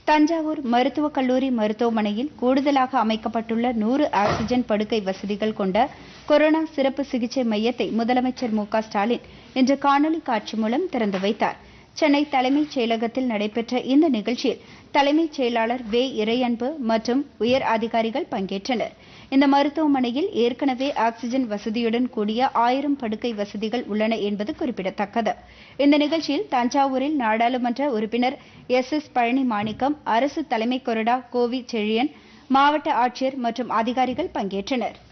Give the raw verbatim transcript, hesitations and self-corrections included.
தஞ்சாவூர் மருத்துவக் கல்லூரி மருத்துவமனையில் கூடுதலாக அமைக்கப்பட்டுள்ள நூறு ஆக்ஸிஜன் படுக்கை வசதிகள் கொண்ட கொரோனா சிறப்பு சிகிச்சை மையத்தை முதலமைச்சர் மு க ஸ்டாலின் இன்று காணொலி காட்சி மூலம் திறந்து வைத்தார். சென்னை தலைமைச் செயலகத்தில் நடைபெற்ற இந்த நிகழ்ச்சியில் தலைமைச் செயலாளர் வே இறையன்பு மற்றும் உயர் அதிகாரிகள் பங்கேற்றனர். இந்த மருத்துவமனையில் ஏற்கனவே ஆக்ஸிஜன் வசதியுடன் கூடிய ஆயிரம் படுக்கை வசதிகள் உள்ளன என்பது குறிப்பிடத்தக்கது. இந்த நிகழ்ச்சியில் தஞ்சாவூரில் நாடாளுமன்ற உறுப்பினர் எஸ் எஸ் பழனி மாணிக்கம், அரசு தலைமை கொறடா கோவி செழியன், மாவட்ட ஆட்சியர் மற்றும் அதிகாரிகள் பங்கேற்றனர்.